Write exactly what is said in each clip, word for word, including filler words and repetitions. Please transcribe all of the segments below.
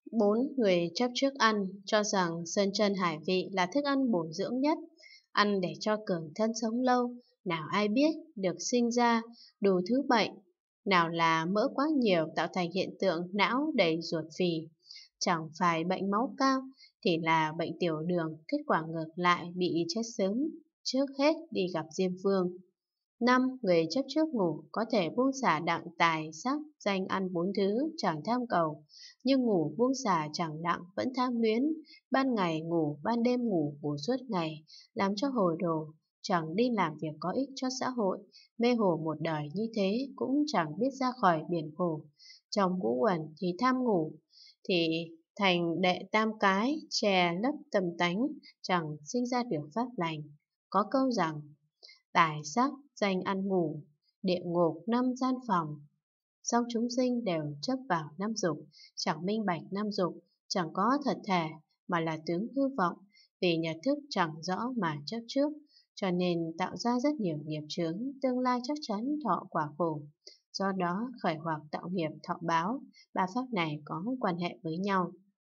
Bốn người chấp trước ăn, cho rằng sơn chân hải vị là thức ăn bổ dưỡng nhất, ăn để cho cường thân sống lâu, nào ai biết được sinh ra đủ thứ bệnh, nào là mỡ quá nhiều tạo thành hiện tượng não đầy ruột phì, chẳng phải bệnh máu cao thì là bệnh tiểu đường, kết quả ngược lại bị chết sớm, trước hết đi gặp Diêm Vương. Năm người chấp trước ngủ có thể buông xả đặng tài sắc danh ăn bốn thứ chẳng tham cầu, nhưng ngủ buông xả chẳng đặng vẫn tham luyến, ban ngày ngủ ban đêm ngủ ngủ suốt ngày, làm cho hồ đồ, chẳng đi làm việc có ích cho xã hội, mê hồ một đời như thế cũng chẳng biết ra khỏi biển khổ. Trong ngũ uẩn thì tham ngủ, thì thành đệ tam cái, chè lấp tầm tánh, chẳng sinh ra được pháp lành. Có câu rằng, tài sắc danh ăn ngủ, địa ngục năm gian phòng. Song chúng sinh đều chấp vào năm dục, chẳng minh bạch năm dục, chẳng có thật thể mà là tướng hư vọng, vì nhận thức chẳng rõ mà chấp trước, cho nên tạo ra rất nhiều nghiệp chướng, tương lai chắc chắn thọ quả khổ. Do đó khởi hoặc tạo nghiệp thọ báo, ba pháp này có quan hệ với nhau.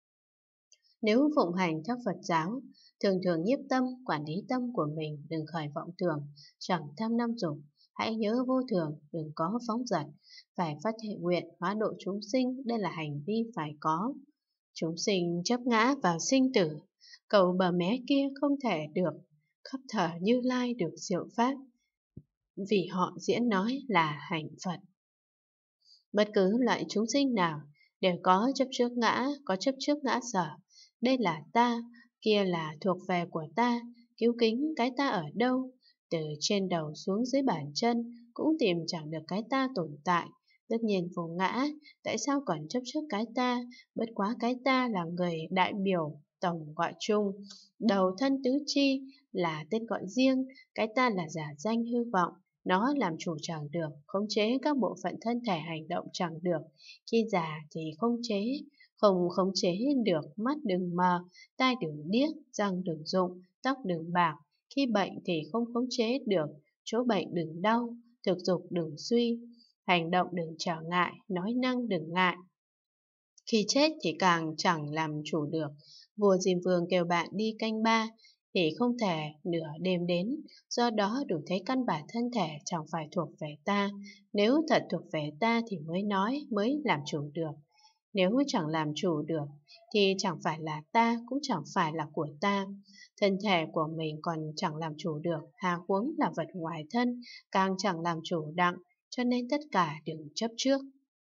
Nếu phụng hành theo Phật giáo, thường thường nhiếp tâm, quản lý tâm của mình, đừng khởi vọng tưởng, chẳng tham năm dục, hãy nhớ vô thường, đừng có phóng dật, phải phát thệ nguyện hóa độ chúng sinh, đây là hành vi phải có. Chúng sinh chấp ngã vào sinh tử, cầu bờ mé kia không thể được, khắp thở Như Lai được diệu pháp, vì họ diễn nói là hành Phật. Bất cứ loại chúng sinh nào đều có chấp trước ngã, có chấp trước ngã sở. Đây là ta, kia là thuộc về của ta, cứu kính cái ta ở đâu? Từ trên đầu xuống dưới bàn chân cũng tìm chẳng được cái ta tồn tại. Tất nhiên vô ngã, tại sao còn chấp trước cái ta? Bất quá cái ta là người đại biểu tổng gọi chung. Đầu thân tứ chi là tên gọi riêng, cái ta là giả danh hư vọng. Nó làm chủ chẳng được, khống chế các bộ phận thân thể hành động chẳng được. Khi già thì khống chế, không khống chế được, mắt đừng mờ, tai đừng điếc, răng đừng rụng, tóc đừng bạc. Khi bệnh thì không khống chế được, chỗ bệnh đừng đau, thực dục đừng suy, hành động đừng trở ngại, nói năng đừng ngại. Khi chết thì càng chẳng làm chủ được. Vua Diêm Vương kêu bạn đi canh ba thì không thể nửa đêm đến, do đó đủ thấy căn bản thân thể chẳng phải thuộc về ta. Nếu thật thuộc về ta thì mới nói, mới làm chủ được. Nếu chẳng làm chủ được thì chẳng phải là ta, cũng chẳng phải là của ta. Thân thể của mình còn chẳng làm chủ được, hà huống là vật ngoài thân, càng chẳng làm chủ đặng, cho nên tất cả đừng chấp trước.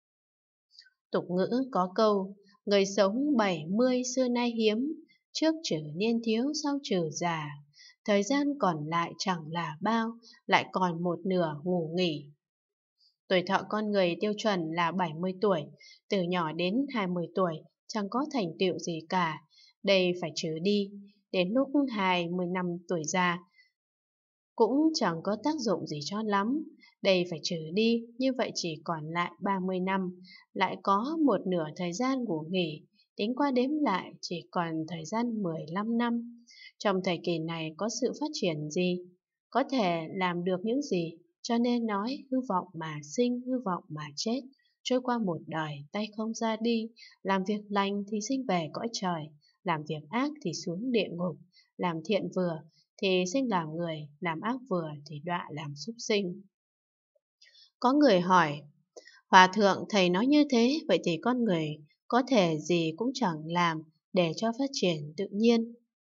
Tục ngữ có câu, người sống bảy mươi xưa nay hiếm, trước trừ niên thiếu sau trừ già. Thời gian còn lại chẳng là bao, lại còn một nửa ngủ nghỉ. Tuổi thọ con người tiêu chuẩn là bảy mươi tuổi, từ nhỏ đến hai mươi tuổi, chẳng có thành tựu gì cả. Đây phải trừ đi, đến lúc hai mươi năm tuổi già, cũng chẳng có tác dụng gì cho lắm. Đây phải trừ đi, như vậy chỉ còn lại ba mươi năm, lại có một nửa thời gian ngủ nghỉ, tính qua đếm lại chỉ còn thời gian mười lăm năm. Trong thời kỳ này có sự phát triển gì? Có thể làm được những gì? Cho nên nói hư vọng mà sinh, hư vọng mà chết. Trôi qua một đời, tay không ra đi, làm việc lành thì sinh về cõi trời, làm việc ác thì xuống địa ngục, làm thiện vừa thì sinh làm người, làm ác vừa thì đọa làm súc sinh. Có người hỏi, Hòa thượng thầy nói như thế, vậy thì con người có thể gì cũng chẳng làm để cho phát triển tự nhiên.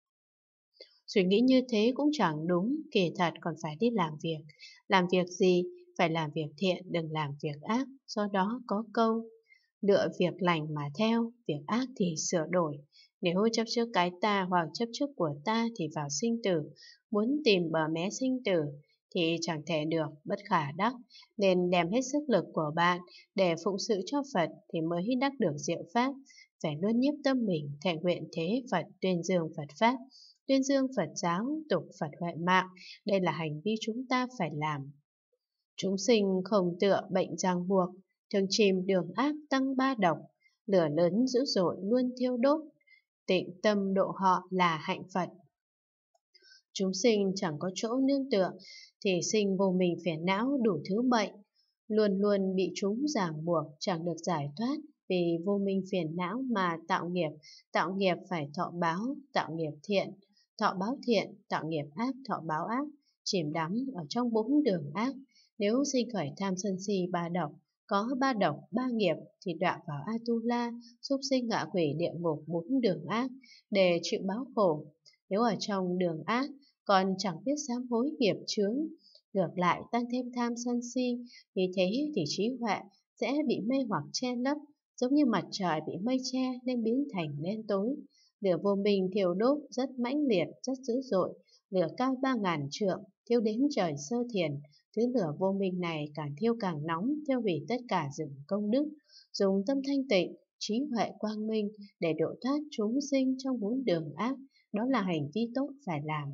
Suy nghĩ như thế cũng chẳng đúng, kỳ thật còn phải đi làm việc. Làm việc gì? Phải làm việc thiện, đừng làm việc ác. Do đó có câu, lựa việc lành mà theo, việc ác thì sửa đổi. Nếu chấp trước cái ta hoặc chấp trước của ta thì vào sinh tử, muốn tìm bờ mé sinh tử thì chẳng thể được, bất khả đắc, nên đem hết sức lực của bạn để phụng sự cho Phật thì mới đắc được diệu pháp. Phải luôn nhiếp tâm mình, thệ nguyện thế Phật, tuyên dương Phật Pháp, tuyên dương Phật giáo, tục Phật huệ mạng, đây là hành vi chúng ta phải làm. Chúng sinh không tựa bệnh ràng buộc, thường chìm đường ác tăng ba độc, lửa lớn dữ dội luôn thiêu đốt, tịnh tâm độ họ là hạnh Phật. Chúng sinh chẳng có chỗ nương tựa, thì sinh vô mình phiền não đủ thứ bệnh, luôn luôn bị chúng ràng buộc, chẳng được giải thoát, vì vô minh phiền não mà tạo nghiệp, tạo nghiệp phải thọ báo, tạo nghiệp thiện, thọ báo thiện, tạo nghiệp ác, thọ báo ác, chìm đắm ở trong bốn đường ác. Nếu sinh khởi tham sân si ba độc, có ba độc, ba nghiệp thì đọa vào Atula, súc sinh ngạ quỷ địa ngục bốn đường ác để chịu báo khổ. Nếu ở trong đường ác còn chẳng biết sám hối nghiệp chướng, ngược lại tăng thêm tham sân si, vì thế thì trí huệ sẽ bị mê hoặc che lấp, giống như mặt trời bị mây che nên biến thành đen tối. Lửa vô minh thiêu đốt rất mãnh liệt, rất dữ dội, lửa cao ba ngàn trượng, thiêu đến trời sơ thiền. Thứ lửa vô minh này càng thiêu càng nóng, thiêu hủy tất cả rừng công đức. Dùng tâm thanh tịnh, trí huệ quang minh để độ thoát chúng sinh trong bốn đường ác, đó là hành vi tốt phải làm.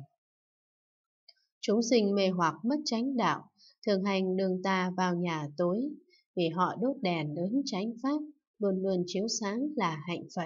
Chúng sinh mê hoặc mất chánh đạo, thường hành đường tà vào nhà tối, vì họ đốt đèn lớn chánh pháp, luôn luôn chiếu sáng là hạnh Phật.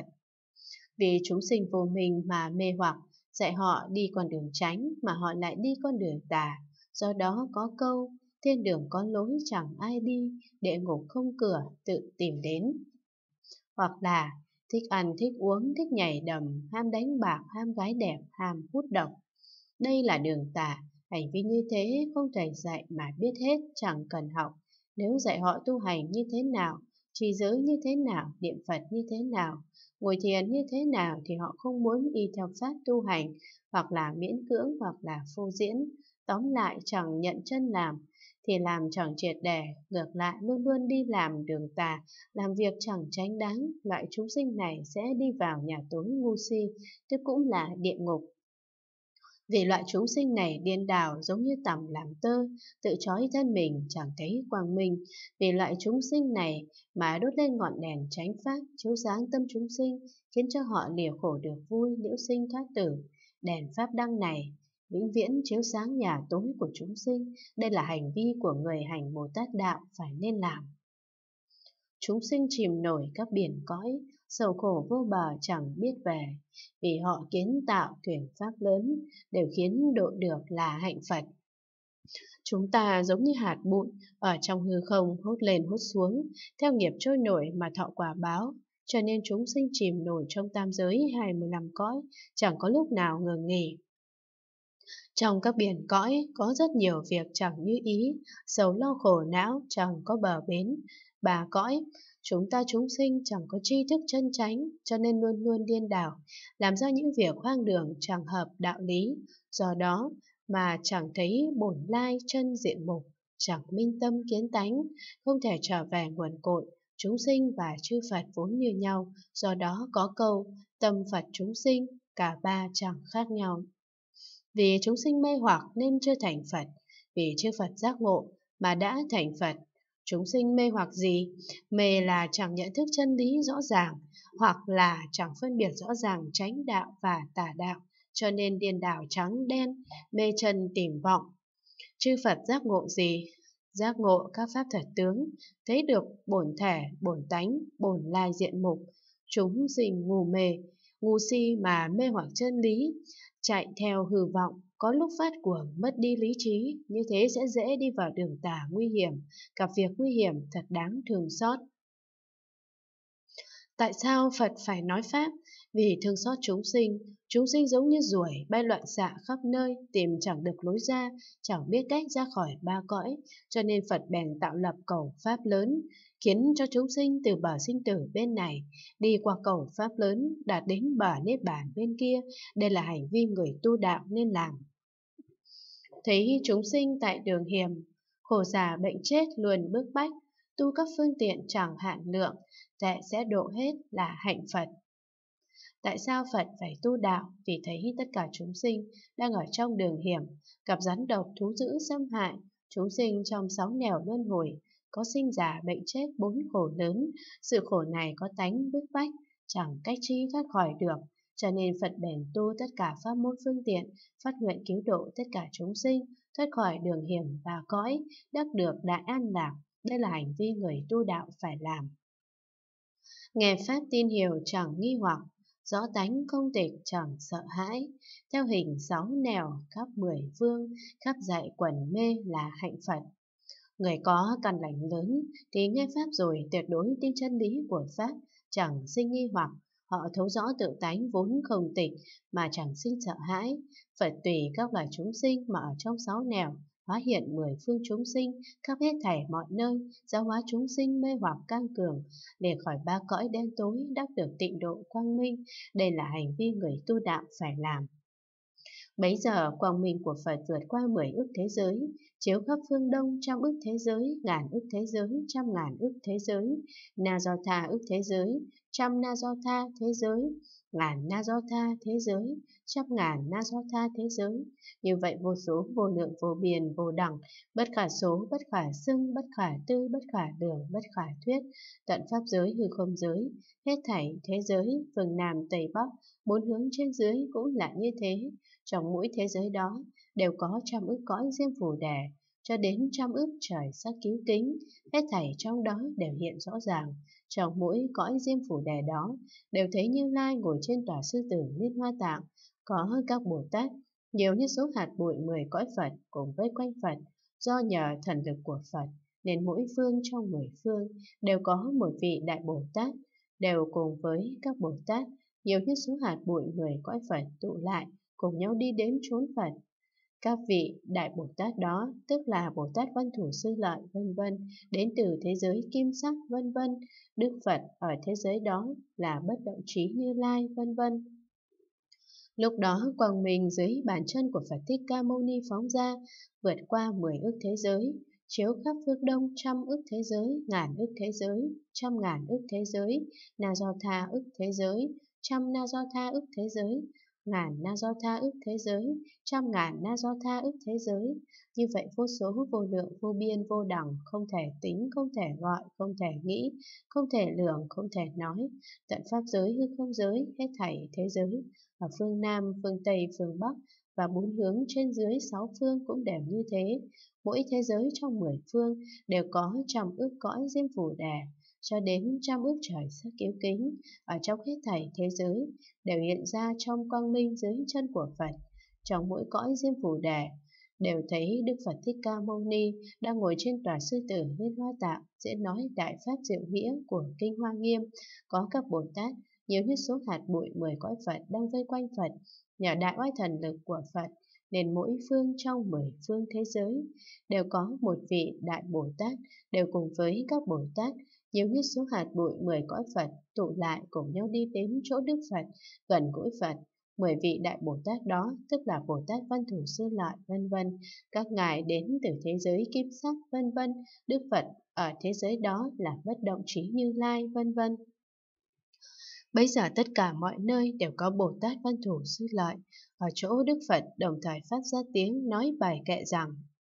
Vì chúng sinh vô minh mà mê hoặc, dạy họ đi con đường chánh mà họ lại đi con đường tà. Do đó có câu, thiên đường có lối chẳng ai đi, địa ngục không cửa tự tìm đến. Hoặc là thích ăn, thích uống, thích nhảy đầm, ham đánh bạc, ham gái đẹp, ham hút độc. Đây là đường tà, hành vi như thế không thầy dạy mà biết hết, chẳng cần học. Nếu dạy họ tu hành như thế nào, trì giới như thế nào, niệm Phật như thế nào, ngồi thiền như thế nào thì họ không muốn y theo pháp tu hành, hoặc là miễn cưỡng hoặc là phô diễn. Tóm lại chẳng nhận chân làm, thì làm chẳng triệt để, ngược lại luôn luôn đi làm đường tà, làm việc chẳng chánh đáng. Loại chúng sinh này sẽ đi vào nhà tối ngu si, tức cũng là địa ngục. Vì loại chúng sinh này điên đảo giống như tằm làm tơ, tự trói thân mình chẳng thấy quang minh. Vì loại chúng sinh này mà đốt lên ngọn đèn chánh pháp, chiếu sáng tâm chúng sinh, khiến cho họ lìa khổ được vui, liễu sinh thoát tử. Đèn pháp đăng này vĩnh viễn chiếu sáng nhà tối của chúng sinh. Đây là hành vi của người hành Bồ Tát đạo phải nên làm. Chúng sinh chìm nổi các biển cõi, sầu khổ vô bờ chẳng biết về, vì họ kiến tạo thuyền pháp lớn, đều khiến độ được là hạnh Phật. Chúng ta giống như hạt bụi ở trong hư không, hốt lên hốt xuống, theo nghiệp trôi nổi mà thọ quả báo. Cho nên chúng sinh chìm nổi trong tam giới hai mươi lăm cõi, chẳng có lúc nào ngừng nghỉ. Trong các biển cõi có rất nhiều việc chẳng như ý, sầu lo khổ não chẳng có bờ bến. Ba cõi, chúng ta chúng sinh chẳng có tri thức chân chánh, cho nên luôn luôn điên đảo, làm ra những việc hoang đường chẳng hợp đạo lý. Do đó mà chẳng thấy bổn lai chân diện mục, chẳng minh tâm kiến tánh, không thể trở về nguồn cội. Chúng sinh và chư Phật vốn như nhau, do đó có câu tâm Phật chúng sinh, cả ba chẳng khác nhau. Vì chúng sinh mê hoặc nên chưa thành Phật, vì chư Phật giác ngộ mà đã thành Phật. Chúng sinh mê hoặc gì? Mê là chẳng nhận thức chân lý rõ ràng, hoặc là chẳng phân biệt rõ ràng chánh đạo và tà đạo, cho nên điên đảo trắng đen, mê chân tìm vọng. Chư Phật giác ngộ gì? Giác ngộ các pháp thật tướng, thấy được bổn thể, bổn tánh, bổn lai diện mục. Chúng sinh ngu mê, ngu si mà mê hoặc chân lý, chạy theo hư vọng, có lúc phát cuồng mất đi lý trí, như thế sẽ dễ đi vào đường tà nguy hiểm, gặp việc nguy hiểm thật đáng thương xót. Tại sao Phật phải nói pháp? Vì thương xót chúng sinh, chúng sinh giống như ruồi bay loạn xạ khắp nơi, tìm chẳng được lối ra, chẳng biết cách ra khỏi ba cõi, cho nên Phật bèn tạo lập cầu pháp lớn, khiến cho chúng sinh từ bờ sinh tử bên này đi qua cầu pháp lớn, đạt đến bờ niết bàn bên kia. Đây là hành vi người tu đạo nên làm. Thấy chúng sinh tại đường hiểm, khổ già bệnh chết luôn bức bách, tu các phương tiện chẳng hạn lượng, tệ sẽ độ hết là hạnh Phật. Tại sao Phật phải tu đạo? Vì thấy tất cả chúng sinh đang ở trong đường hiểm, gặp rắn độc thú dữ xâm hại. Chúng sinh trong sáu nẻo luân hồi, có sinh già bệnh chết bốn khổ lớn. Sự khổ này có tánh bức bách, chẳng cách chi thoát khỏi được. Cho nên Phật bèn tu tất cả pháp môn phương tiện, phát nguyện cứu độ tất cả chúng sinh, thoát khỏi đường hiểm và cõi, đắc được đại an lạc. Đây là hành vi người tu đạo phải làm. Nghe pháp tin hiểu chẳng nghi hoặc, rõ tánh không tịch chẳng sợ hãi, theo hình sáu nẻo khắp mười phương, khắp dạy quần mê là hạnh Phật. Người có căn lành lớn thì nghe Pháp rồi tuyệt đối tin chân lý của Pháp, chẳng sinh nghi hoặc. Họ thấu rõ tự tánh vốn không tịch mà chẳng sinh sợ hãi. Phật tùy các loài chúng sinh mà ở trong sáu nẻo, hóa hiện mười phương chúng sinh, khắp hết thảy mọi nơi, giáo hóa chúng sinh mê hoặc căng cường, để khỏi ba cõi đen tối, đắc được tịnh độ quang minh. Đây là hành vi người tu đạo phải làm. Bấy giờ quang minh của Phật vượt qua mười ức thế giới, chiếu khắp phương Đông trăm ức thế giới, ngàn ức thế giới, trăm ngàn ức thế giới, na do tha ức thế giới, trăm na do tha thế giới, ngàn na do tha thế giới, trăm ngàn na do tha thế giới. Như vậy vô số, vô lượng, vô biên, vô đẳng, bất khả số, bất khả xưng, bất khả tư, bất khả đường, bất khả thuyết, tận pháp giới hư không giới, hết thảy thế giới, phương Nam Tây Bắc, bốn hướng trên dưới cũng là như thế. Trong mỗi thế giới đó đều có trăm ức cõi diêm phù đề, cho đến trăm ức trời sắc cứu kính, hết thảy trong đó đều hiện rõ ràng. Trong mỗi cõi diêm phù đề đó đều thấy Như Lai ngồi trên tòa sư tử Liên Hoa Tạng, có các Bồ Tát nhiều như số hạt bụi mười cõi Phật cùng vây quanh Phật. Do nhờ thần lực của Phật nên mỗi phương trong mười phương đều có một vị Đại Bồ Tát, đều cùng với các Bồ Tát nhiều như số hạt bụi mười cõi Phật tụ lại cùng nhau đi đến chốn Phật. Các vị Đại Bồ Tát đó, tức là Bồ Tát Văn Thủ Sư Lợi vân vân, đến từ thế giới kim sắc vân vân. Đức Phật ở thế giới đó là bất động trí Như Lai vân vân. Lúc đó quang minh dưới bàn chân của Phật Thích Ca Mâu Ni phóng ra, vượt qua mười ức thế giới, chiếu khắp phương Đông trăm ức thế giới, ngàn ức thế giới, trăm ngàn ức thế giới, na do tha ức thế giới, trăm na do tha ức thế giới, ngàn na do tha ức thế giới, trăm ngàn na do tha ức thế giới. Như vậy vô số, vô lượng, vô biên, vô đẳng, không thể tính, không thể gọi, không thể nghĩ, không thể lường, không thể nói. Tận pháp giới hư không giới, hết thảy thế giới ở phương Nam, phương Tây, phương Bắc và bốn hướng trên dưới sáu phương cũng đều như thế. Mỗi thế giới trong mười phương đều có trăm ức cõi diêm phù đề, cho đến trăm ức trời sắc cứu kính, ở trong hết thảy thế giới đều hiện ra trong quang minh dưới chân của Phật. Trong mỗi cõi diêm phù đề đều thấy Đức Phật Thích Ca Mâu Ni đang ngồi trên tòa sư tử Liên Hoa Tạng diễn nói đại pháp diệu nghĩa của kinh Hoa Nghiêm. Có các Bồ Tát nhiều như số hạt bụi mười cõi Phật đang vây quanh Phật. Nhờ đại oai thần lực của Phật nên mỗi phương trong mười phương thế giới đều có một vị Đại Bồ Tát, đều cùng với các Bồ Tát nhiều như số hạt bụi mười cõi Phật tụ lại cùng nhau đi đến chỗ Đức Phật, gần gũi Phật. Mười vị Đại Bồ Tát đó, tức là Bồ Tát Văn Thủ Sư Lợi vân vân, các ngài đến từ thế giới kim sắc vân vân. Đức Phật ở thế giới đó là bất động trí Như Lai vân vân. Bây giờ tất cả mọi nơi đều có Bồ Tát Văn Thủ Sư Lợi. Ở chỗ Đức Phật đồng thời phát ra tiếng nói bài kệ rằng: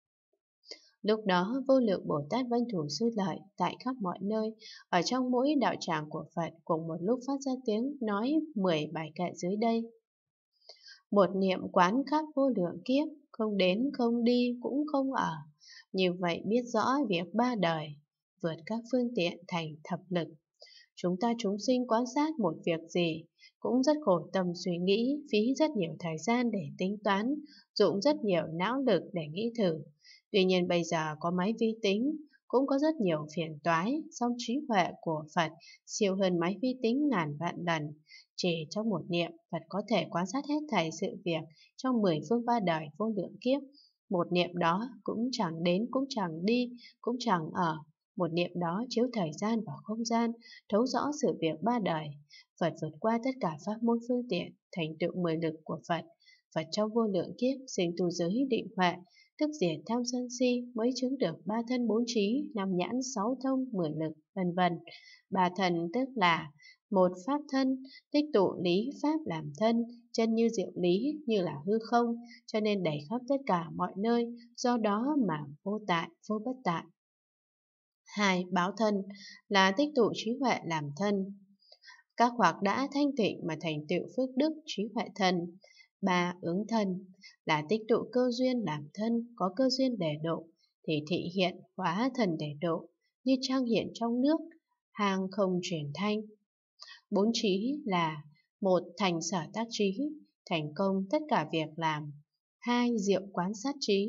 lúc đó vô lượng Bồ Tát Văn Thủ Sư Lợi tại khắp mọi nơi, ở trong mỗi đạo tràng của Phật cùng một lúc phát ra tiếng nói mười bài kệ dưới đây. Một niệm quán khắp vô lượng kiếp, không đến không đi cũng không ở. Như vậy biết rõ việc ba đời, vượt các phương tiện thành thập lực. Chúng ta chúng sinh quan sát một việc gì cũng rất khổ tâm suy nghĩ, phí rất nhiều thời gian để tính toán, dụng rất nhiều não lực để nghĩ thử. Tuy nhiên bây giờ có máy vi tính, cũng có rất nhiều phiền toái, song trí huệ của Phật siêu hơn máy vi tính ngàn vạn lần. Chỉ trong một niệm, Phật có thể quan sát hết thảy sự việc trong mười phương ba đời vô lượng kiếp. Một niệm đó cũng chẳng đến, cũng chẳng đi, cũng chẳng ở. Một niệm đó chiếu thời gian và không gian, thấu rõ sự việc ba đời. Phật vượt qua tất cả pháp môn phương tiện, thành tựu mười lực của Phật. Phật trong vô lượng kiếp sinh tu giới định huệ, tức diệt tham sân si, mới chứng được ba thân bốn trí, năm nhãn sáu thông, mười lực, vân vân. Ba thần tức là: một pháp thân, tích tụ lý pháp làm thân, chân như diệu lý, như là hư không, cho nên đầy khắp tất cả mọi nơi, do đó mà vô tại, vô bất tại. Hai, báo thân, là tích tụ trí huệ làm thân. Các hoặc đã thanh tịnh mà thành tựu phước đức trí huệ thân. Ba, ứng thân, là tích tụ cơ duyên làm thân, có cơ duyên để độ, thì thị hiện hóa thần để độ, như trăng hiện trong nước, hang không truyền thanh. Bốn trí là: một, thành sở tác trí, thành công tất cả việc làm. Hai, diệu quán sát trí,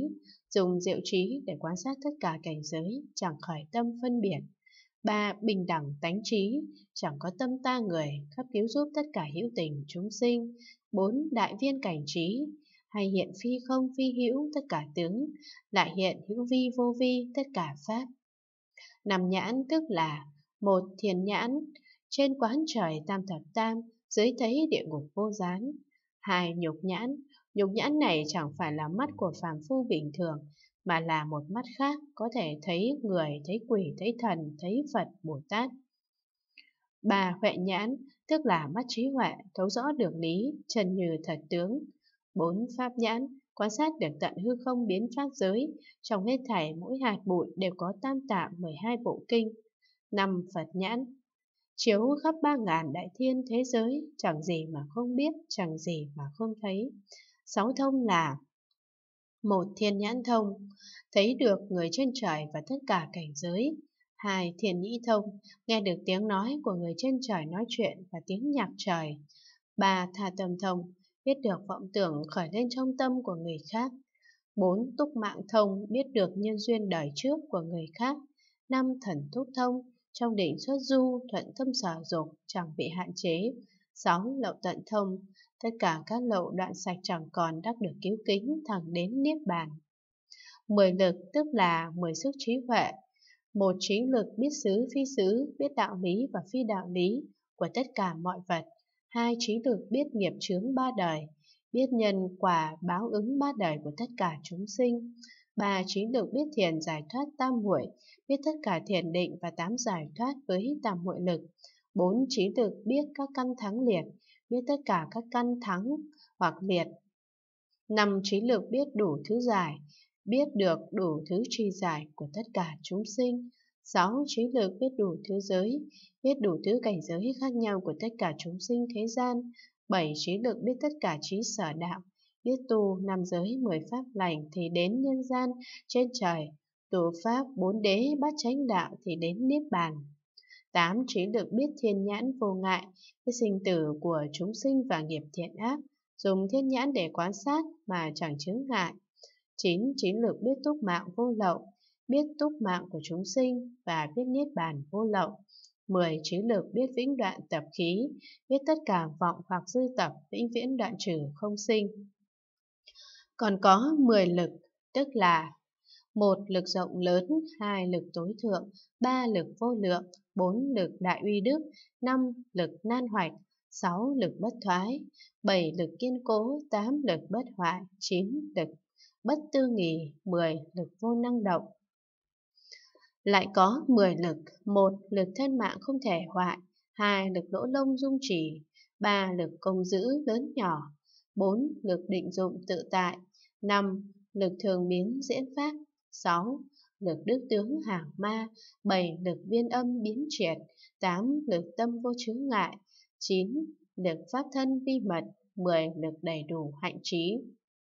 dùng diệu trí để quan sát tất cả cảnh giới, chẳng khởi tâm phân biệt. Ba, bình đẳng tánh trí, chẳng có tâm ta người, khắp cứu giúp tất cả hữu tình chúng sinh. Bốn, đại viên cảnh trí, hay hiện phi không phi hữu tất cả tướng, lại hiện hữu vi vô vi tất cả pháp. Năm nhãn tức là: một, thiền nhãn, trên quán trời tam thập tam, dưới thấy địa ngục vô gián. Hai, nhục nhãn, nhục nhãn này chẳng phải là mắt của phàm phu bình thường, mà là một mắt khác, có thể thấy người, thấy quỷ, thấy thần, thấy Phật, Bồ Tát. Ba, huệ nhãn, tức là mắt trí huệ, thấu rõ được lý, trần như thật tướng. Bốn, pháp nhãn, quan sát được tận hư không biến pháp giới, trong hết thảy mỗi hạt bụi đều có tam tạng mười hai bộ kinh. Năm, Phật nhãn, chiếu khắp ba ngàn đại thiên thế giới, chẳng gì mà không biết, chẳng gì mà không thấy. Sáu thông là: một, thiên nhãn thông, thấy được người trên trời và tất cả cảnh giới. Hai, thiên nhĩ thông, nghe được tiếng nói của người trên trời nói chuyện và tiếng nhạc trời. Ba, tha tâm thông, biết được vọng tưởng khởi lên trong tâm của người khác. Bốn, túc mạng thông, biết được nhân duyên đời trước của người khác. Năm, thần túc thông, trong định xuất du, thuận tâm sở dục, chẳng bị hạn chế. Sáu, lậu tận thông, tất cả các lậu đoạn sạch chẳng còn, đắc được cứu kính thẳng đến niết bàn. Mười lực tức là mười sức trí huệ. Một, chính lực biết xứ phi xứ, biết đạo lý và phi đạo lý của tất cả mọi vật. Hai, trí lực biết nghiệp chướng ba đời, biết nhân quả báo ứng ba đời của tất cả chúng sinh. Ba, trí lực biết thiền giải thoát tam muội, biết tất cả thiền định và tám giải thoát với tam muội lực. Bốn, trí lực biết các căn thắng liệt, biết tất cả các căn thắng hoặc liệt. Năm, trí lực biết đủ thứ giải, biết được đủ thứ tri giải của tất cả chúng sinh. Sáu, trí lực biết đủ thứ giới, biết đủ thứ cảnh giới khác nhau của tất cả chúng sinh thế gian. Bảy, trí lực biết tất cả trí sở đạo, biết tu năm giới mười pháp lành thì đến nhân gian trên trời, tu pháp bốn đế bát chánh đạo thì đến niết bàn. Tám, trí lực biết thiên nhãn vô ngại, biết sinh tử của chúng sinh và nghiệp thiện ác, dùng thiên nhãn để quan sát mà chẳng chướng ngại. Chín, trí lực biết túc mạng vô lậu, biết túc mạng của chúng sinh và biết niết bàn vô lậu. Mười, trí lực biết vĩnh đoạn tập khí, biết tất cả vọng hoặc dư tập vĩnh viễn đoạn trừ không sinh. Còn có mười lực, tức là: một, lực rộng lớn, hai, lực tối thượng, ba, lực vô lượng, bốn, lực đại uy đức, năm, lực nan hoạch, sáu, lực bất thoái, bảy, lực kiên cố, tám, lực bất hoại, chín, lực bất tư nghì, mười, lực vô năng động. Lại có mười lực: một, lực thân mạng không thể hoại, hai, lực lỗ lông dung trì, ba, lực công giữ lớn nhỏ, bốn, lực định dụng tự tại, năm, lực thường biến diễn pháp, sáu, lực đức tướng hàng ma, bảy, lực viên âm biến triệt, tám, lực tâm vô chướng ngại, chín, lực pháp thân vi mật, mười, lực đầy đủ hạnh trí.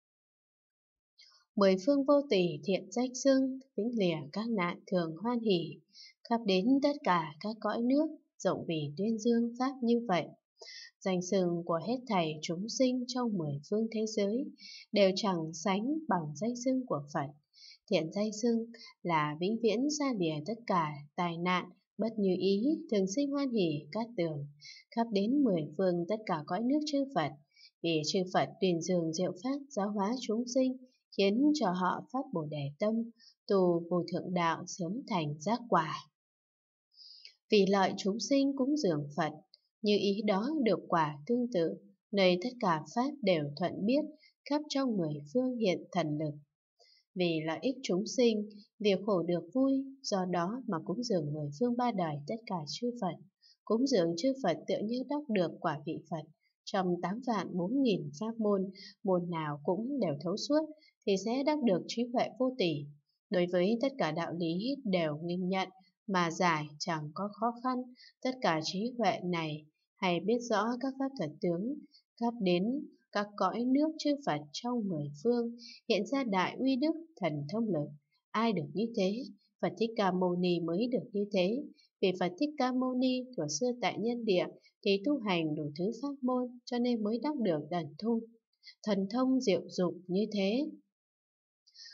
Mười phương vô tỷ thiện danh xưng, vĩnh lìa các nạn thường hoan hỷ, khắp đến tất cả các cõi nước, rộng vì tuyên dương pháp như vậy. Danh xưng của hết thảy chúng sinh trong mười phương thế giới đều chẳng sánh bằng danh xưng của Phật. Thiện danh xưng là vĩnh viễn xa lìa tất cả tai nạn, bất như ý, thường sinh hoan hỷ cát tường, khắp đến mười phương tất cả cõi nước chư Phật, vì chư Phật tuyên dương diệu pháp giáo hóa chúng sinh, khiến cho họ phát Bồ Đề tâm, tu vô thượng đạo sớm thành giác quả. Vì lợi chúng sinh cúng dường Phật, như ý đó được quả tương tự, nơi tất cả pháp đều thuận biết, khắp trong mười phương hiện thần lực. Vì lợi ích chúng sinh, việc khổ được vui, do đó mà cúng dường mười phương ba đời tất cả chư Phật. Cúng dường chư Phật tựa như đắc được quả vị Phật. Trong tám vạn bốn nghìn pháp môn, môn nào cũng đều thấu suốt, thì sẽ đắc được trí huệ vô tỷ. Đối với tất cả đạo lý đều nghinh nhận, mà giải chẳng có khó khăn. Tất cả trí huệ này, hay biết rõ các pháp thật tướng, khắp đến các cõi nước chư Phật trong mười phương, hiện ra đại uy đức, thần thông lực. Ai được như thế? Phật Thích Ca Mâu Ni mới được như thế. Vì Phật Thích Ca Mâu Ni thuở xưa tại nhân địa thì tu hành đủ thứ pháp môn, cho nên mới đắc được thần thông, thần thông diệu dụng như thế.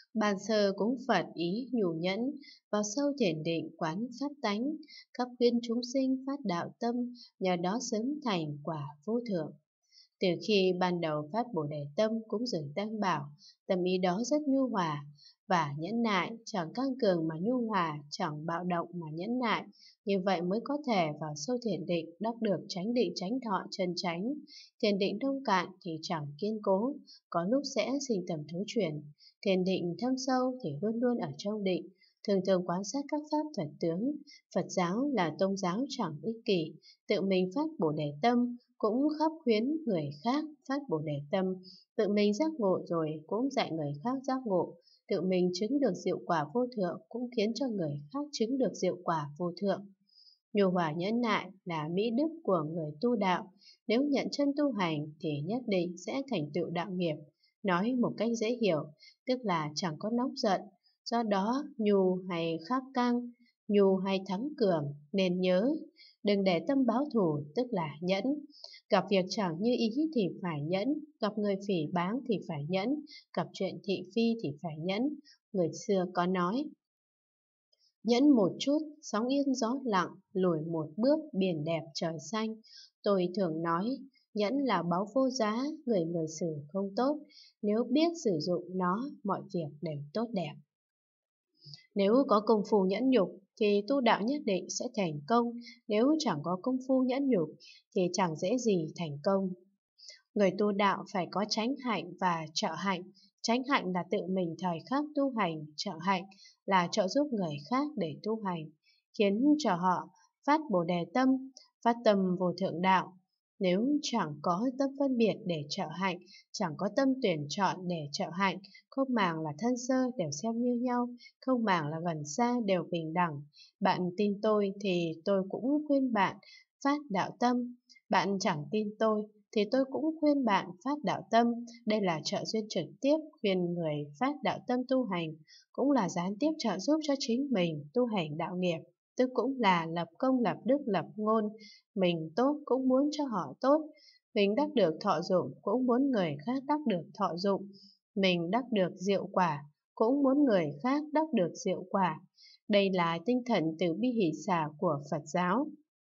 Bàn sơ cúng Phật ý nhủ nhẫn, vào sâu thiền định quán phát tánh, khắp khuyên chúng sinh phát đạo tâm, nhờ đó sớm thành quả vô thượng. Từ khi ban đầu phát Bồ Đề tâm cúng dường Tam Bảo, tâm ý đó rất nhu hòa và nhẫn nại, chẳng căng cường mà nhu hòa, chẳng bạo động mà nhẫn nại. Như vậy mới có thể vào sâu thiền định, đắc được chánh định chánh thọ chân chánh. Thiền định nông cạn thì chẳng kiên cố, có lúc sẽ sinh tầm thối chuyển. Thiền định thâm sâu thì luôn luôn ở trong định, thường thường quan sát các pháp thuật tướng. Phật giáo là tôn giáo chẳng ích kỷ, tự mình phát Bồ Đề tâm, cũng khắp khuyến người khác phát Bồ Đề tâm, tự mình giác ngộ rồi cũng dạy người khác giác ngộ, tự mình chứng được diệu quả vô thượng cũng khiến cho người khác chứng được diệu quả vô thượng. Nhu hòa nhẫn nại là mỹ đức của người tu đạo, nếu nhận chân tu hành thì nhất định sẽ thành tựu đạo nghiệp. Nói một cách dễ hiểu, tức là chẳng có nóng giận, do đó nhu hay khắc căng, nhu hay thắng cường, nên nhớ, đừng để tâm báo thù, tức là nhẫn. Gặp việc chẳng như ý thì phải nhẫn, gặp người phỉ báng thì phải nhẫn, gặp chuyện thị phi thì phải nhẫn. Người xưa có nói, nhẫn một chút, sóng yên gió lặng, lùi một bước, biển đẹp trời xanh. Tôi thường nói, nhẫn là báu vô giá, người người xử không tốt, nếu biết sử dụng nó, mọi việc đều tốt đẹp. Nếu có công phu nhẫn nhục thì tu đạo nhất định sẽ thành công, nếu chẳng có công phu nhẫn nhục thì chẳng dễ gì thành công. Người tu đạo phải có chánh hạnh và trợ hạnh. Chánh hạnh là tự mình thời khắc tu hành, trợ hạnh là trợ giúp người khác để tu hành, khiến cho họ phát Bồ Đề tâm, phát tâm vô thượng đạo. Nếu chẳng có tâm phân biệt để trợ hạnh, chẳng có tâm tuyển chọn để trợ hạnh, không màng là thân sơ đều xem như nhau, không màng là gần xa đều bình đẳng. Bạn tin tôi thì tôi cũng khuyên bạn phát đạo tâm, bạn chẳng tin tôi thì tôi cũng khuyên bạn phát đạo tâm. Đây là trợ duyên trực tiếp khuyên người phát đạo tâm tu hành, cũng là gián tiếp trợ giúp cho chính mình tu hành đạo nghiệp, tức cũng là lập công lập đức lập ngôn. Mình tốt cũng muốn cho họ tốt, mình đắc được thọ dụng cũng muốn người khác đắc được thọ dụng, mình đắc được diệu quả cũng muốn người khác đắc được diệu quả. Đây là tinh thần từ bi hỷ xả của Phật giáo.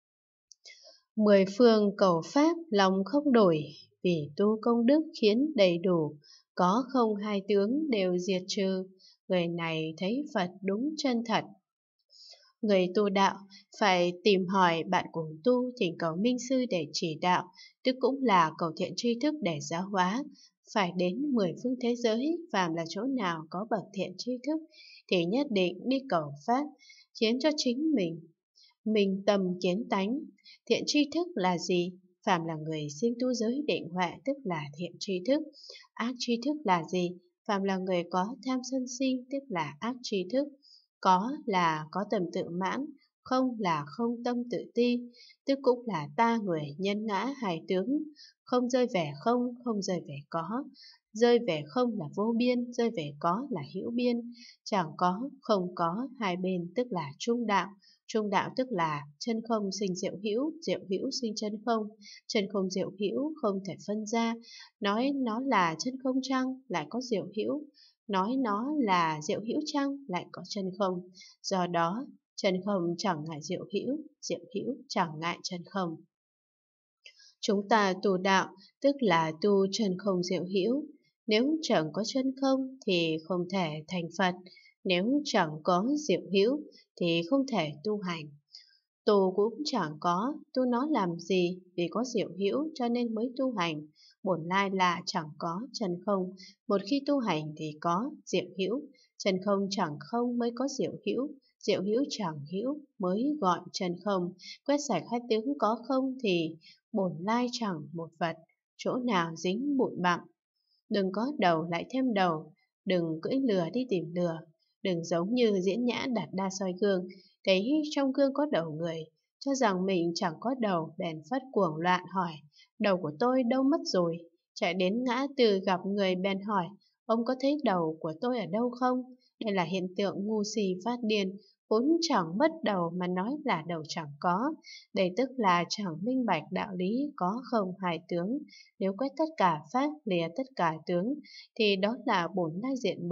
Mười phương cầu pháp lòng không đổi, vì tu công đức khiến đầy đủ, có không hai tướng đều diệt trừ, người này thấy Phật đúng chân thật. Người tu đạo phải tìm hỏi bạn cùng tu, thỉnh cầu minh sư để chỉ đạo, tức cũng là cầu thiện tri thức để giáo hóa. Phải đến mười phương thế giới, phàm là chỗ nào có bậc thiện tri thức thì nhất định đi cầu pháp, khiến cho chính mình minh tâm kiến tánh. Thiện tri thức là gì? Phàm là người siêng tu giới định huệ tức là thiện tri thức. Ác tri thức là gì? Phàm là người có tham sân si tức là ác tri thức. Có là có tầm tự mãn, không là không tâm tự ti, tức cũng là ta người nhân ngã hài tướng. Không rơi về không, không rơi về có. Rơi về không là vô biên, rơi về có là hữu biên. Chẳng có, không có, hai bên tức là trung đạo. Trung đạo tức là chân không sinh diệu hữu, diệu hữu sinh chân không, chân không diệu hữu không thể phân ra. Nói nó là chân không chăng lại có diệu hữu, nói nó là diệu hữu chăng lại có chân không. Do đó chân không chẳng ngại diệu hữu, diệu hữu chẳng ngại chân không. Chúng ta tu đạo tức là tu chân không diệu hữu. Nếu chẳng có chân không thì không thể thành Phật, nếu chẳng có diệu hữu thì không thể tu hành. Tu cũng chẳng có, tu nó làm gì? Vì có diệu hữu cho nên mới tu hành. Bổn lai là chẳng có chân không, một khi tu hành thì có diệu hữu. Chân không chẳng không mới có diệu hữu, diệu hữu chẳng hữu mới gọi chân không. Quét sạch hai tướng có không thì bổn lai chẳng một vật, chỗ nào dính bụi bặm. Đừng có đầu lại thêm đầu, đừng cưỡi lừa đi tìm lừa, đừng giống như diễn nhã đặt đa soi gương, thấy trong gương có đầu người, cho rằng mình chẳng có đầu bèn phất cuồng loạn hỏi, đầu của tôi đâu mất rồi? Chạy đến ngã tư gặp người bèn hỏi, ông có thấy đầu của tôi ở đâu không? Đây là hiện tượng ngu si phát điên, vốn chẳng mất đầu mà nói là đầu chẳng có. Đây tức là chẳng minh bạch đạo lý có không hai tướng. Nếu quét tất cả pháp lìa tất cả tướng thì đó là bổn lai diện mục,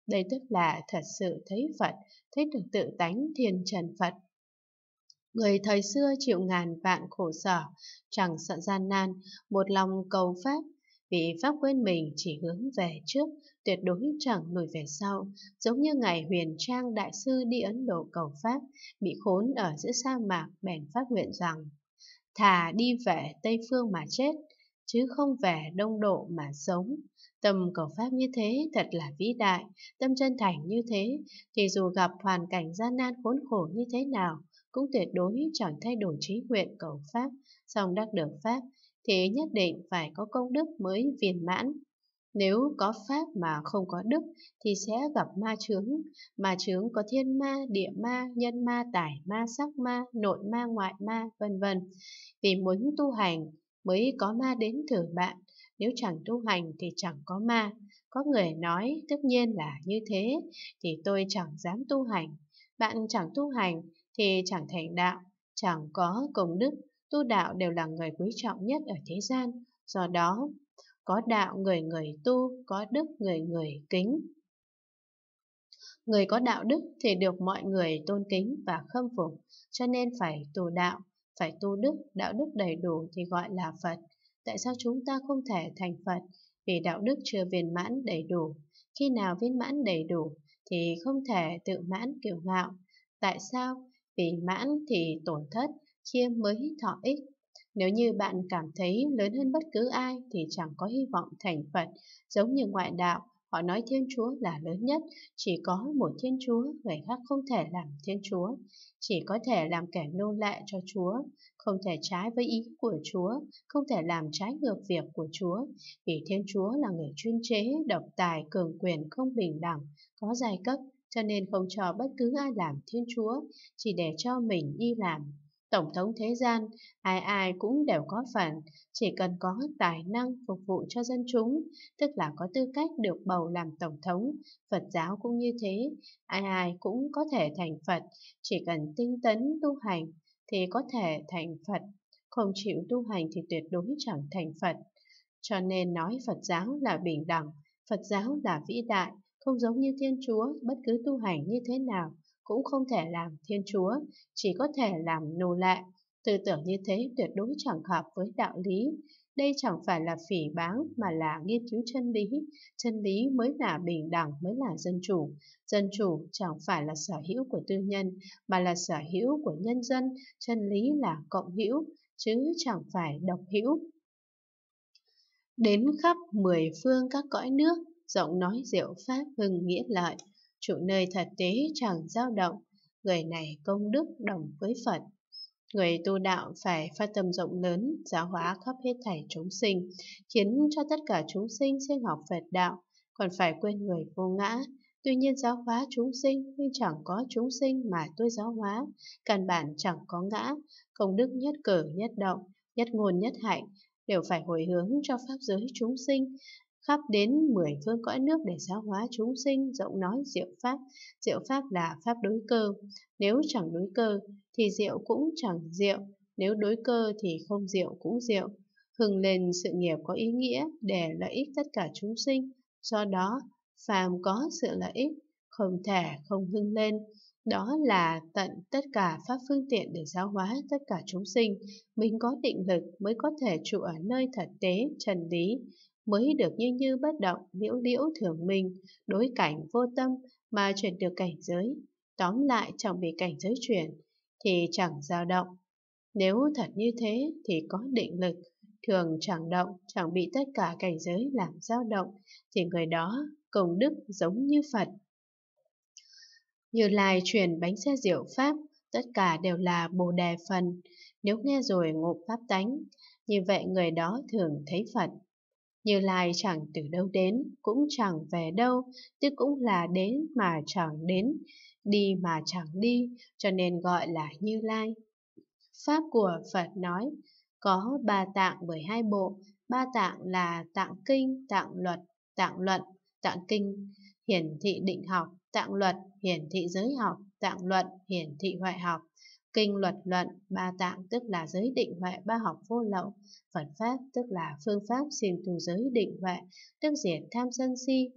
Đây tức là thật sự thấy Phật, thấy được tự tánh thiên trần Phật. Người thời xưa chịu ngàn vạn khổ sở, chẳng sợ gian nan, một lòng cầu Pháp, vì Pháp quên mình chỉ hướng về trước, tuyệt đối chẳng lùi về sau, giống như Ngài Huyền Trang Đại Sư đi Ấn Độ cầu Pháp, bị khốn ở giữa sa mạc bèn phát nguyện rằng, thà đi về Tây Phương mà chết, chứ không về Đông Độ mà sống. Tâm cầu Pháp như thế thật là vĩ đại, tâm chân thành như thế, thì dù gặp hoàn cảnh gian nan khốn khổ như thế nào, cũng tuyệt đối chẳng thay đổi chí nguyện cầu Pháp, song đắc được Pháp, thì nhất định phải có công đức mới viên mãn. Nếu có Pháp mà không có đức thì sẽ gặp ma chướng. Ma chướng có thiên ma, địa ma, nhân ma, tài ma, sắc ma, nội ma, ngoại ma, vân vân. Vì muốn tu hành mới có ma đến thử bạn, nếu chẳng tu hành thì chẳng có ma. Có người nói tất nhiên là như thế, thì tôi chẳng dám tu hành. Bạn chẳng tu hành thì chẳng thành đạo, chẳng có công đức. Tu đạo đều là người quý trọng nhất ở thế gian. Do đó, có đạo người người tu, có đức người người kính. Người có đạo đức thì được mọi người tôn kính và khâm phục, cho nên phải tu đạo, phải tu đức, đạo đức đầy đủ thì gọi là Phật. Tại sao chúng ta không thể thành Phật? Vì đạo đức chưa viên mãn đầy đủ. Khi nào viên mãn đầy đủ thì không thể tự mãn kiêu ngạo. Tại sao? Vì mãn thì tổn thất, chiêm mới thọ ích. Nếu như bạn cảm thấy lớn hơn bất cứ ai thì chẳng có hy vọng thành Phật. Giống như ngoại đạo, họ nói Thiên Chúa là lớn nhất, chỉ có một Thiên Chúa, người khác không thể làm Thiên Chúa, chỉ có thể làm kẻ nô lệ cho Chúa, không thể trái với ý của Chúa, không thể làm trái ngược việc của Chúa, vì Thiên Chúa là người chuyên chế, độc tài, cường quyền, không bình đẳng, có giai cấp, cho nên không cho bất cứ ai làm Thiên Chúa, chỉ để cho mình đi làm. Tổng thống thế gian, ai ai cũng đều có phần, chỉ cần có tài năng phục vụ cho dân chúng, tức là có tư cách được bầu làm tổng thống. Phật giáo cũng như thế, ai ai cũng có thể thành Phật, chỉ cần tinh tấn tu hành thì có thể thành Phật, không chịu tu hành thì tuyệt đối chẳng thành Phật. Cho nên nói Phật giáo là bình đẳng, Phật giáo là vĩ đại, không giống như Thiên Chúa, bất cứ tu hành như thế nào cũng không thể làm Thiên Chúa, chỉ có thể làm nô lệ. Tư tưởng như thế tuyệt đối chẳng hợp với đạo lý. Đây chẳng phải là phỉ báng mà là nghiên cứu chân lý. Chân lý mới là bình đẳng, mới là dân chủ. Dân chủ chẳng phải là sở hữu của tư nhân, mà là sở hữu của nhân dân. Chân lý là cộng hữu, chứ chẳng phải độc hữu. Đến khắp mười phương các cõi nước, giọng nói diệu pháp hưng nghĩa lợi. Chủ nơi thật tế chẳng dao động, người này công đức đồng với Phật. Người tu đạo phải phát tâm rộng lớn, giáo hóa khắp hết thảy chúng sinh, khiến cho tất cả chúng sinh sinh học Phật đạo, còn phải quên người vô ngã. Tuy nhiên giáo hóa chúng sinh, nhưng chẳng có chúng sinh mà tôi giáo hóa, căn bản chẳng có ngã, công đức nhất cử nhất động, nhất ngôn nhất hạnh, đều phải hồi hướng cho pháp giới chúng sinh, khắp đến mười phương cõi nước để giáo hóa chúng sinh, rộng nói diệu pháp. Diệu pháp là pháp đối cơ, nếu chẳng đối cơ thì diệu cũng chẳng diệu, nếu đối cơ thì không diệu cũng diệu. Hưng lên sự nghiệp có ý nghĩa để lợi ích tất cả chúng sinh, do đó phàm có sự lợi ích không thể không hưng lên. Đó là tận tất cả pháp phương tiện để giáo hóa tất cả chúng sinh. Mình có định lực mới có thể trụ ở nơi thật tế, trần lý, mới được như như bất động, liễu liễu thường minh, đối cảnh vô tâm mà chuyển được cảnh giới. Tóm lại chẳng bị cảnh giới chuyển thì chẳng dao động. Nếu thật như thế thì có định lực, thường chẳng động, chẳng bị tất cả cảnh giới làm dao động, thì người đó công đức giống như Phật. Như Lai truyền bánh xe diệu pháp, tất cả đều là Bồ Đề phần. Nếu nghe rồi ngộ pháp tánh, như vậy người đó thường thấy Phật. Như Lai chẳng từ đâu đến, cũng chẳng về đâu, tức cũng là đến mà chẳng đến, đi mà chẳng đi, cho nên gọi là Như Lai. Pháp của Phật nói, có ba tạng mười hai bộ, ba tạng là tạng kinh, tạng luật, tạng luận, tạng kinh, hiển thị định học, tạng luật, hiển thị giới học, tạng luận, hiển thị huệ học. Kinh luật luận, ba tạng tức là giới định huệ ba học vô lậu. Phật Pháp tức là phương pháp xin tu giới định huệ, tức diệt tham sân si.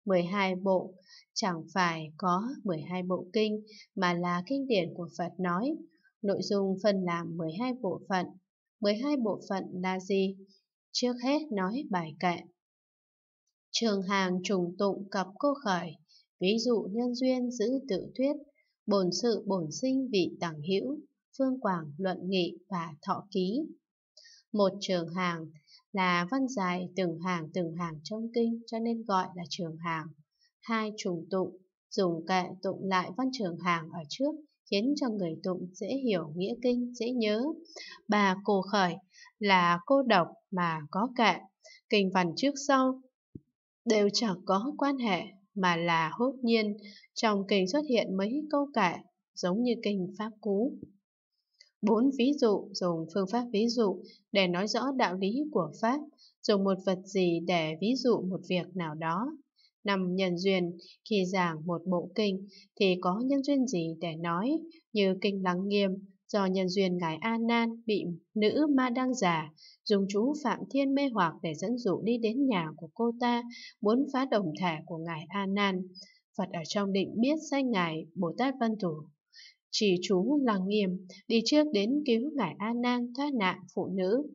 mười hai bộ chẳng phải có mười hai bộ kinh, mà là kinh điển của Phật nói. Nội dung phân làm mười hai bộ phận. mười hai bộ phận là gì? Trước hết nói bài kệ. Trường hàng trùng tụng cập cô khởi, ví dụ nhân duyên giữ tự thuyết, bổn sự bổn sinh vị tẳng hữu, phương quảng luận nghị và thọ ký. Một trường hàng là văn dài từng hàng từng hàng trong kinh cho nên gọi là trường hàng. Hai trùng tụng, dùng kệ tụng lại văn trường hàng ở trước khiến cho người tụng dễ hiểu nghĩa kinh, dễ nhớ. Ba cô khởi là cô độc mà có kệ, kinh văn trước sau đều chẳng có quan hệ mà là hốt nhiên. Trong kinh xuất hiện mấy câu kệ giống như kinh Pháp Cú. Bốn ví dụ, dùng phương pháp ví dụ để nói rõ đạo lý của Pháp, dùng một vật gì để ví dụ một việc nào đó. Năm nhân duyên, khi giảng một bộ kinh thì có nhân duyên gì để nói, như kinh Lăng Nghiêm, do nhân duyên Ngài A Nan bị nữ ma đăng giả dùng chú Phạm Thiên mê hoặc để dẫn dụ đi đến nhà của cô ta, muốn phá đồng thể của Ngài A Nan. Phật ở trong định biết danh Ngài Bồ Tát Văn Thủ, chỉ chú Lăng Nghiêm đi trước đến cứu Ngài A Nan thoát nạn phụ nữ.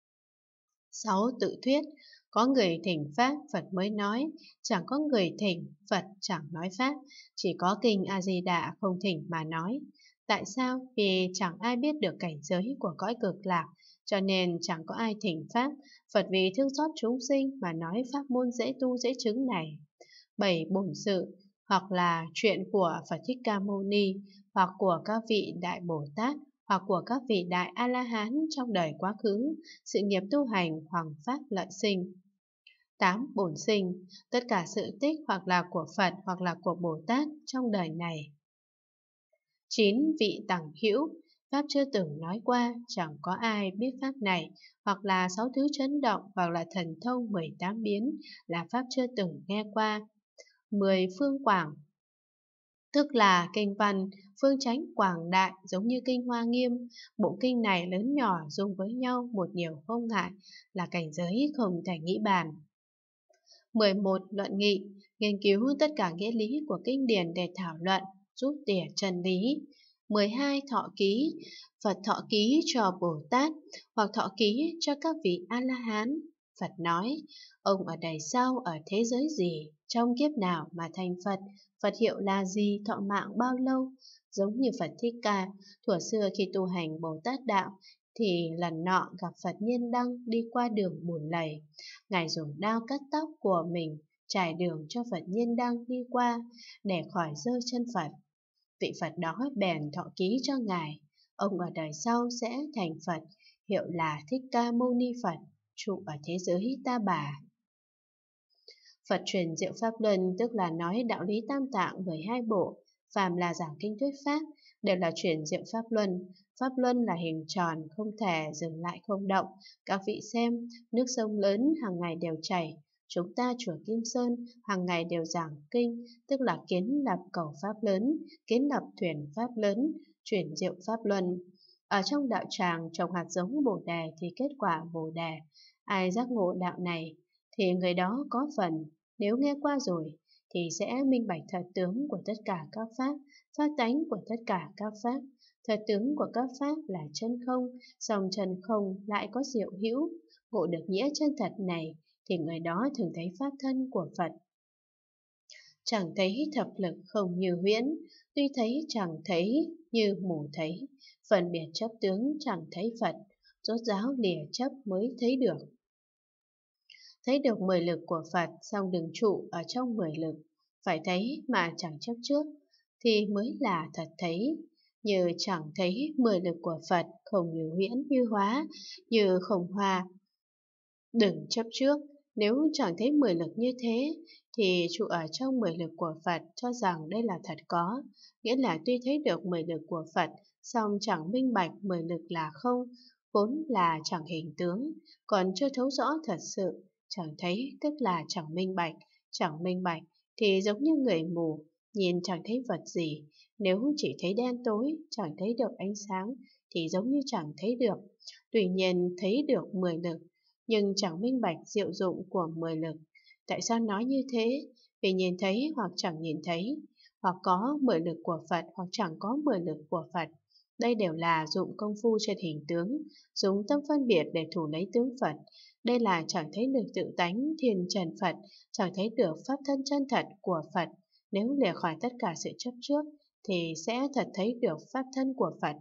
Sáu tự thuyết, có người thỉnh Pháp Phật mới nói, chẳng có người thỉnh Phật chẳng nói Pháp, chỉ có kinh A Di Đà không thỉnh mà nói. Tại sao? Vì chẳng ai biết được cảnh giới của cõi cực lạc, cho nên chẳng có ai thỉnh Pháp. Phật vì thương xót chúng sinh mà nói pháp môn dễ tu dễ chứng này. Bảy bổn sự, hoặc là chuyện của Phật Thích Ca Mâu Ni, hoặc của các vị Đại Bồ Tát, hoặc của các vị Đại A-la-hán trong đời quá khứ, sự nghiệp tu hành hoàng pháp lợi sinh. Tám bổn sinh, tất cả sự tích hoặc là của Phật hoặc là của Bồ Tát trong đời này. Chín vị tẳng hữu, Pháp chưa từng nói qua, chẳng có ai biết Pháp này, hoặc là sáu thứ chấn động, hoặc là thần thông mười tám biến, là Pháp chưa từng nghe qua. Mười phương quảng, tức là kinh văn, phương chánh quảng đại giống như kinh Hoa Nghiêm. Bộ kinh này lớn nhỏ dùng với nhau một nhiều không ngại, là cảnh giới không thể nghĩ bàn. Mười một luận nghị, nghiên cứu tất cả nghĩa lý của kinh điển để thảo luận, rút tỉa chân lý. Mười hai thọ ký, Phật thọ ký cho Bồ Tát, hoặc thọ ký cho các vị A-la-hán. Phật nói, ông ở đời sau ở thế giới gì, trong kiếp nào mà thành Phật, Phật hiệu là gì, thọ mạng bao lâu. Giống như Phật Thích Ca, thuở xưa khi tu hành Bồ Tát đạo, thì lần nọ gặp Phật Nhiên Đăng đi qua đường bùn lầy. Ngài dùng đao cắt tóc của mình, trải đường cho Phật Nhiên Đăng đi qua, để khỏi dơ chân Phật. Vị Phật đó bèn thọ ký cho Ngài, ông ở đời sau sẽ thành Phật, hiệu là Thích Ca Mâu Ni Phật, trụ ở thế giới Ta Bà. Phật truyền diệu Pháp Luân, tức là nói đạo lý tam tạng mười hai bộ, phàm là giảng kinh thuyết Pháp, đều là truyền diệu Pháp Luân. Pháp Luân là hình tròn, không thể dừng lại không động. Các vị xem, nước sông lớn hàng ngày đều chảy. Chúng ta chùa Kim Sơn hàng ngày đều giảng kinh, tức là kiến lập cầu Pháp lớn, kiến lập thuyền Pháp lớn, truyền diệu Pháp Luân. Ở trong đạo tràng trồng hạt giống Bồ Đề thì kết quả Bồ Đề. Ai giác ngộ đạo này thì người đó có phần, nếu nghe qua rồi thì sẽ minh bạch thật tướng của tất cả các pháp, pháp tánh của tất cả các pháp. Thật tướng của các pháp là chân không, song chân không lại có diệu hữu. Ngộ được nghĩa chân thật này thì người đó thường thấy pháp thân của Phật. Chẳng thấy thập lực không như huyễn, tuy thấy chẳng thấy như mù thấy, phân biệt chấp tướng chẳng thấy Phật, rốt ráo lìa chấp mới thấy được. Thấy được mười lực của Phật, xong đừng trụ ở trong mười lực, phải thấy mà chẳng chấp trước, thì mới là thật thấy. Như chẳng thấy mười lực của Phật, không như huyễn như hóa, như không hoa. Đừng chấp trước, nếu chẳng thấy mười lực như thế, thì trụ ở trong mười lực của Phật cho rằng đây là thật có, nghĩa là tuy thấy được mười lực của Phật, song chẳng minh bạch mười lực là không, vốn là chẳng hình tướng, còn chưa thấu rõ thật sự. Chẳng thấy tức là chẳng minh bạch, chẳng minh bạch thì giống như người mù, nhìn chẳng thấy vật gì. Nếu chỉ thấy đen tối, chẳng thấy được ánh sáng thì giống như chẳng thấy được. Tuy nhiên thấy được mười lực, nhưng chẳng minh bạch diệu dụng của mười lực. Tại sao nói như thế? vì nhìn thấy hoặc chẳng nhìn thấy, hoặc có mười lực của Phật hoặc chẳng có mười lực của Phật. Đây đều là dụng công phu trên hình tướng, dùng tâm phân biệt để thủ lấy tướng Phật. Đây là chẳng thấy được tự tánh thiên trần Phật, chẳng thấy được pháp thân chân thật của Phật. Nếu lìa khỏi tất cả sự chấp trước, thì sẽ thật thấy được pháp thân của Phật.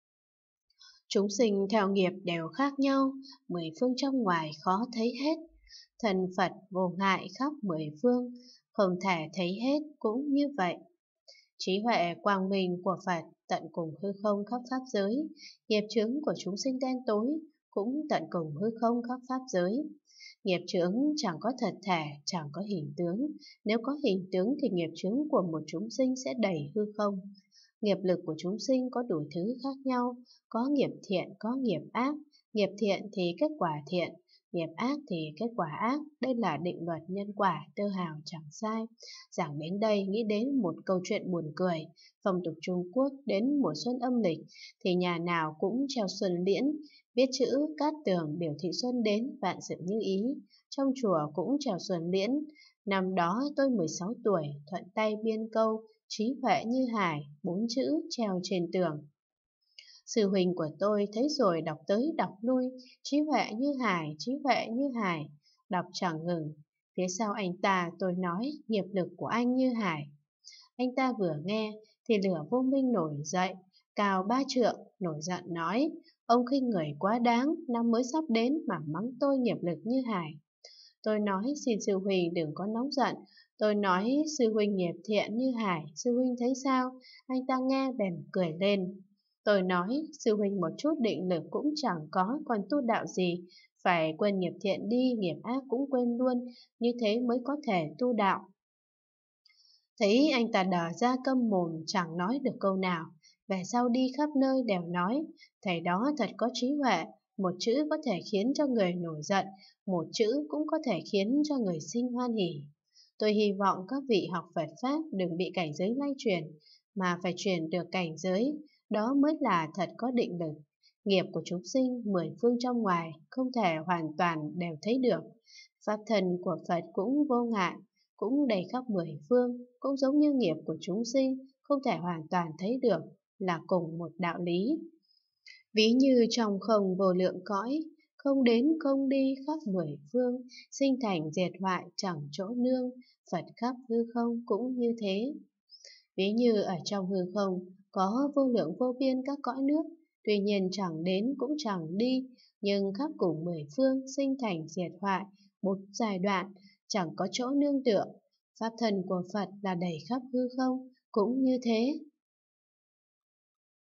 Chúng sinh theo nghiệp đều khác nhau, mười phương trong ngoài khó thấy hết. Thần Phật vô ngại khắp mười phương, không thể thấy hết cũng như vậy. Trí huệ quang minh của Phật tận cùng hư không khắp pháp giới, nghiệp chướng của chúng sinh đen tối cũng tận cùng hư không khắp pháp giới. Nghiệp chướng chẳng có thật thể, chẳng có hình tướng. Nếu có hình tướng thì nghiệp chướng của một chúng sinh sẽ đầy hư không. Nghiệp lực của chúng sinh có đủ thứ khác nhau, có nghiệp thiện, có nghiệp ác. Nghiệp thiện thì kết quả thiện, nghiệp ác thì kết quả ác. Đây là định luật nhân quả, tơ hào chẳng sai. Giảng đến đây nghĩ đến một câu chuyện buồn cười. Phong tục Trung Quốc đến mùa xuân âm lịch thì nhà nào cũng treo xuân liễn, viết chữ cát tường biểu thị xuân đến, vạn sự như ý. Trong chùa cũng treo xuân liễn. Năm đó tôi mười sáu tuổi, thuận tay biên câu trí huệ như hải, bốn chữ treo trên tường. Sư huynh của tôi thấy rồi đọc tới đọc lui, trí huệ như hải, trí huệ như hải, đọc chẳng ngừng. Phía sau anh ta tôi nói, nghiệp lực của anh như hải. Anh ta vừa nghe thì lửa vô minh nổi dậy, cao ba trượng, nổi giận nói, ông khinh người quá đáng, năm mới sắp đến mà mắng tôi nghiệp lực như hải. Tôi nói xin sư huynh đừng có nóng giận. Tôi nói sư huynh nghiệp thiện như hải, sư huynh thấy sao? Anh ta nghe bèn cười lên. Tôi nói sư huynh một chút định lực cũng chẳng có, còn tu đạo gì? Phải quên nghiệp thiện đi, nghiệp ác cũng quên luôn, như thế mới có thể tu đạo. Thấy anh ta đờ ra câm mồm, chẳng nói được câu nào. Về sau đi khắp nơi đều nói, thầy đó thật có trí huệ, một chữ có thể khiến cho người nổi giận, một chữ cũng có thể khiến cho người sinh hoan hỉ. Tôi hy vọng các vị học Phật Pháp đừng bị cảnh giới lay truyền, mà phải truyền được cảnh giới, đó mới là thật có định lực. Nghiệp của chúng sinh mười phương trong ngoài không thể hoàn toàn đều thấy được. Pháp thân của Phật cũng vô ngại, cũng đầy khắp mười phương, cũng giống như nghiệp của chúng sinh không thể hoàn toàn thấy được, là cùng một đạo lý. Ví như trong không vô lượng cõi, không đến không đi khắp mười phương, sinh thành diệt hoại chẳng chỗ nương, Phật khắp hư không cũng như thế. Ví như ở trong hư không có vô lượng vô biên các cõi nước, tuy nhiên chẳng đến cũng chẳng đi, nhưng khắp cùng mười phương sinh thành diệt hoại, một giai đoạn, chẳng có chỗ nương tựa. Pháp thân của Phật là đầy khắp hư không, cũng như thế.